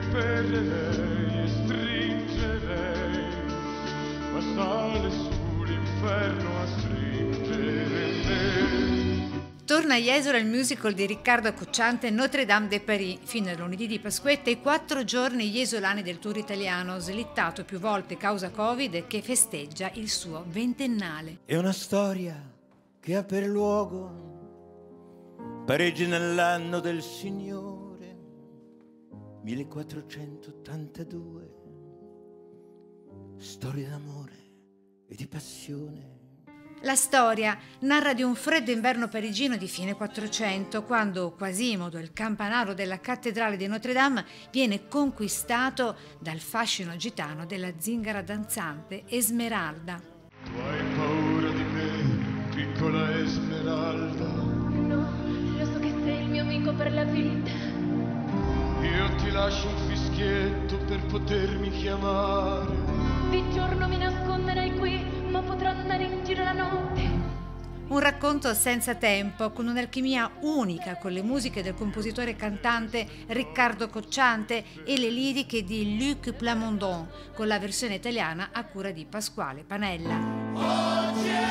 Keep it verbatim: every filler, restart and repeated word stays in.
sperrerei e stringerei, ma sale sull'inferno a stringere me. Torna a Jesolo il musical di Riccardo Cocciante Notre Dame de Paris. Fino al lunedì di Pasquetta i quattro giorni jesolani del tour italiano, slittato più volte causa Covid, che festeggia il suo ventennale. È una storia che ha per luogo Parigi nell'anno del Signore millequattrocentottantadue. Storia d'amore e di passione. La storia narra di un freddo inverno parigino di fine Quattrocento, quando Quasimodo, il campanaro della cattedrale di Notre Dame, viene conquistato dal fascino gitano della zingara danzante Esmeralda. Tu hai paura di me, piccola Esmeralda? No, lo so che sei il mio amico per la vita. Io ti lascio un fischietto per potermi chiamare. Di giorno mi nasconderai qui, ma potrò andare in giro la notte. Un racconto senza tempo, con un'alchimia unica con le musiche del compositore e cantante Riccardo Cocciante e le liriche di Luc Plamondon, con la versione italiana a cura di Pasquale Panella. Oggi